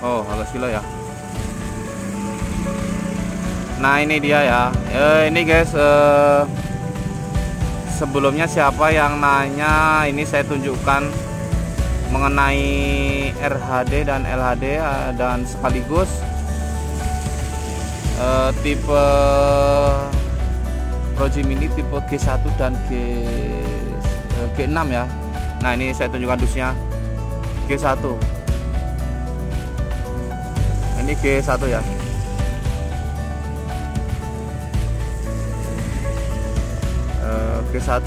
Oh, 12 kilo ya. Nah ini dia ya. Ini guys, sebelumnya siapa yang nanya, ini saya tunjukkan mengenai RHD dan LHD, dan sekaligus tipe Proji Mini tipe G1 dan G6 ya. Nah ini saya tunjukkan dusnya G1. Ini G1 ya. G1.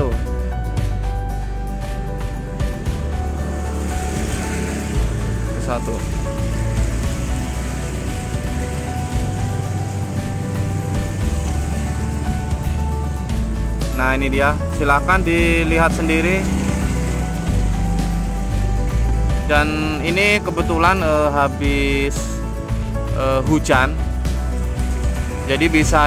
G1. Nah ini dia, silahkan dilihat sendiri. Dan ini kebetulan habis hujan, jadi bisa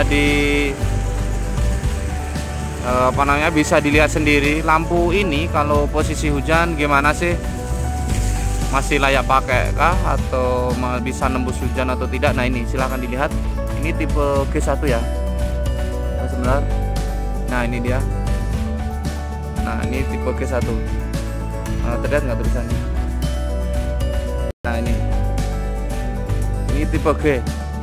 bisa dilihat sendiri lampu ini kalau posisi hujan gimana sih, masih layak pakai kah atau bisa nembus hujan atau tidak. Nah ini silahkan dilihat, ini tipe G1 ya. Nah, sebentar. Nah ini dia. Nah ini tipe G1. Terlihat nggak tulisannya? Nah ini tipe G.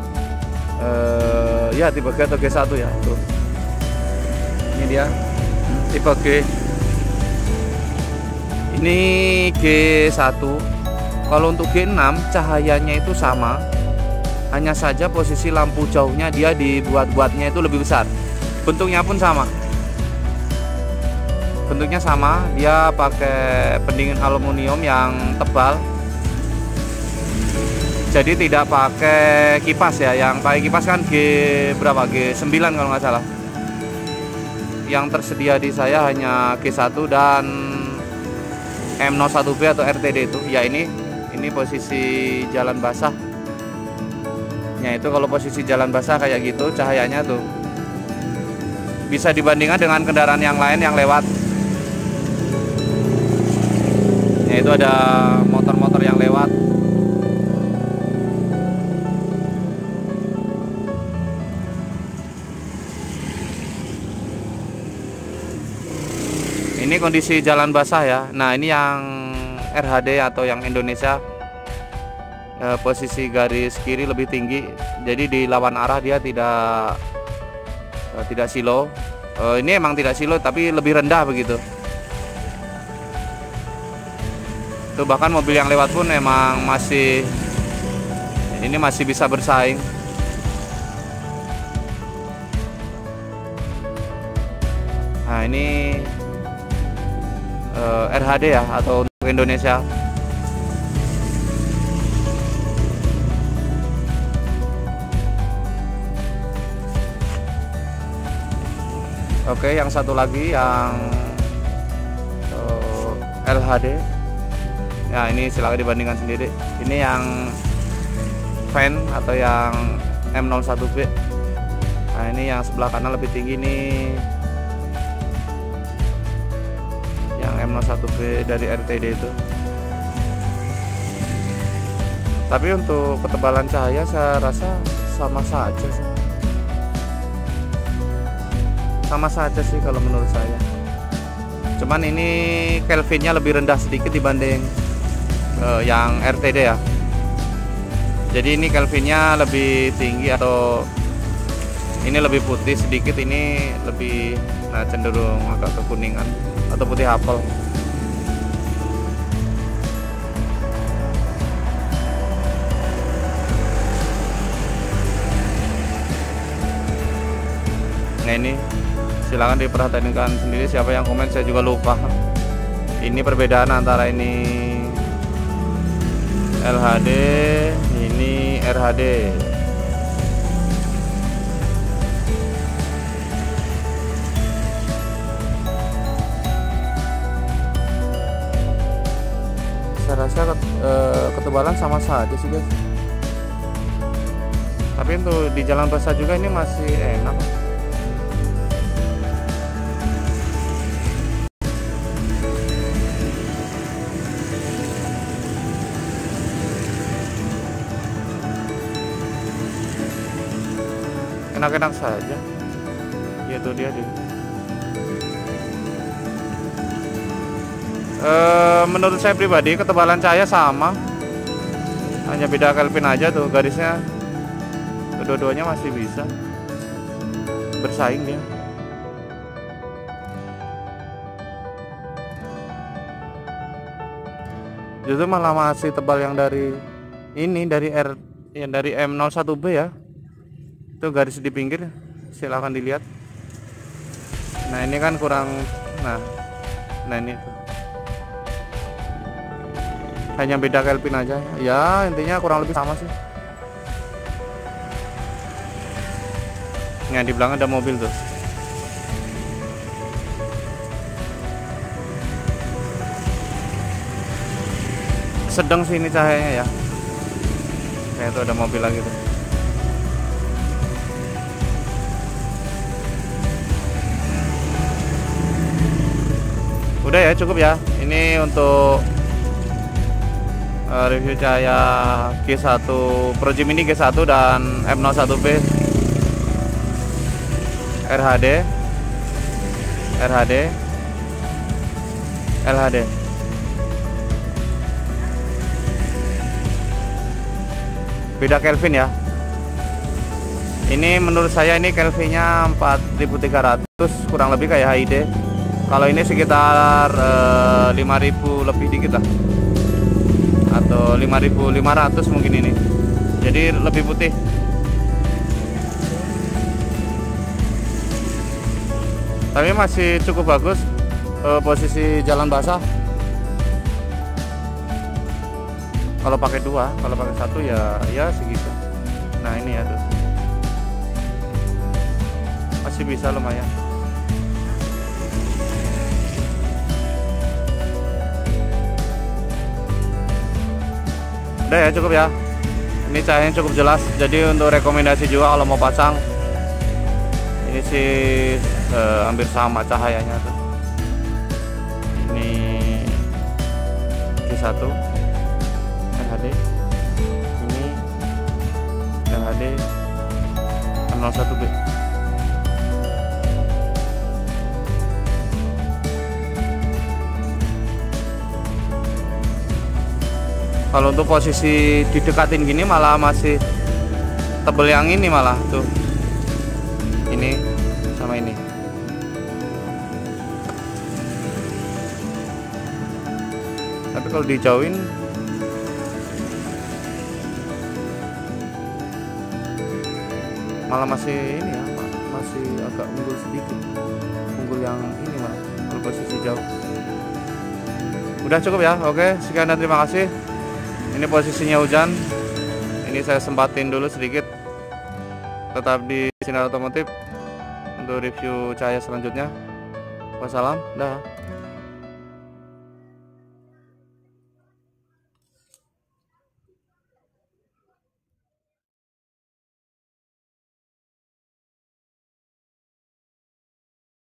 Ya tipe G atau G1 ya. Tuh. Ini dia tipe G. Ini G1. Kalau untuk G6 cahayanya itu sama, hanya saja posisi lampu jauhnya dia dibuat-buatnya itu lebih besar. Bentuknya pun sama. Bentuknya sama, dia pakai pendingin aluminium yang tebal. Jadi tidak pakai kipas ya. Yang pakai kipas kan G9 kalau nggak salah. Yang tersedia di saya hanya G1 dan M01B atau RTD itu. Ya ini posisi jalan basah. Ya itu kalau posisi jalan basah kayak gitu cahayanya tuh. Bisa dibandingkan dengan kendaraan yang lain yang lewat. Ya itu ada motor-motor yang lewat. Ini kondisi jalan basah ya. Nah ini yang RHD atau yang Indonesia, posisi garis kiri lebih tinggi, jadi di lawan arah dia tidak silo. Ini emang tidak silo tapi lebih rendah begitu. Tuh bahkan mobil yang lewat pun emang masih bisa bersaing. Nah ini RHD ya atau untuk Indonesia. Oke, yang satu lagi yang LHD. Ya ini silakan dibandingkan sendiri. Ini yang fan atau yang M01B. Nah ini yang sebelah kanan lebih tinggi nih, yang M01B dari RTD itu. Tapi untuk ketebalan cahaya saya rasa sama saja sih. Sama saja sih kalau menurut saya. Cuman ini Kelvinnya lebih rendah sedikit dibanding yang RTD ya. Jadi ini Kelvinnya lebih tinggi atau ini lebih putih sedikit, ini lebih cenderung agak kekuningan atau putih apel. Nah ini silahkan diperhatikan sendiri siapa yang komen, saya juga lupa. Ini perbedaan antara ini LHD, ini RHD. Saya rasa ketebalan sama saja sih guys. Tapi untuk di jalan basah juga ini masih enak. enak-enak saja. Itu dia deh. Menurut saya pribadi ketebalan cahaya sama, hanya beda Kelvin aja tuh garisnya. Kedua-duanya masih bisa bersaing dia. Justru malah masih tebal yang dari ini, dari yang dari M01B ya. Itu garis di pinggir, silahkan dilihat. Nah ini kan kurang, nah ini tuh. Hanya beda Kelvin aja ya, intinya kurang lebih sama sih. Nah di belakang ada mobil tuh. Sedang sih ini cahayanya ya. Kayak itu ada mobil lagi tuh. Udah ya, cukup ya. Ini untuk review cahaya G1 Pro Gemini G1 dan M01B RHD LHD. Beda Kelvin ya. Ini menurut saya ini Kelvinnya 4300 kurang lebih kayak HID. Kalau ini sekitar 5000 lebih dikit lah, atau 5500 mungkin ini. Jadi lebih putih. Tapi masih cukup bagus posisi jalan basah. Kalau pakai dua, kalau pakai satu ya segitu. Nah ini ya tuh, masih bisa lumayan. Udah ya, cukup ya. Ini cahayanya cukup jelas. Jadi untuk rekomendasi juga kalau mau pasang, ini sih hampir sama cahayanya tuh. Ini G1 RHD, ini RHD M01B. Kalau untuk posisi didekatin gini malah masih tebel yang ini, malah tuh ini sama ini. Tapi kalau dijauhin malah masih ini ya, masih agak unggul sedikit, unggul yang ini malah kalau posisi jauh. Udah cukup ya. Oke, sekian dan terima kasih. Ini posisinya hujan. Ini saya sempatin dulu sedikit. Tetap di Sinar Otomotif untuk review cahaya selanjutnya. Wassalam, dah.